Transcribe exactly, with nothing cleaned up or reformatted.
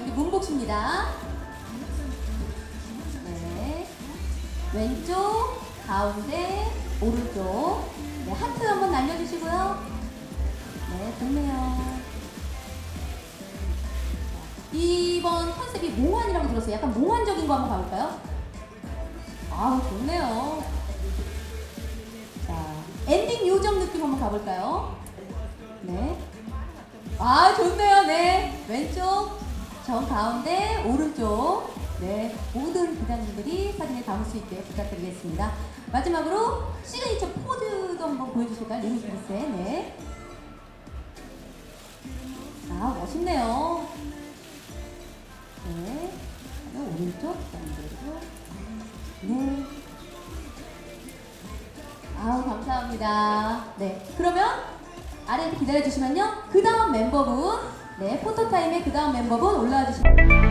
우리 문복씨입니다. 네. 왼쪽, 가운데, 오른쪽. 네, 하트 한번 날려주시고요. 네, 좋네요. 이번 컨셉이 몽환이라고 들었어요. 약간 몽환적인 거 한번 가볼까요? 아우, 좋네요. 자, 엔딩 요정 느낌 한번 가볼까요? 네. 아, 좋네요. 네. 왼쪽, 정 가운데, 오른쪽. 네. 모든 부장님들이 사진에 담을 수 있게 부탁드리겠습니다. 마지막으로 시그니처 포즈도 한번 보여주실까요? 리미스미스. 네. 아, 멋있네요. 네. 오른쪽, 그리고 네. 아우, 감사합니다. 네. 그러면 아래에서 기다려주시면요. 그 다음 멤버분, 네, 포토타임의 그 다음 멤버분 올라와 주시면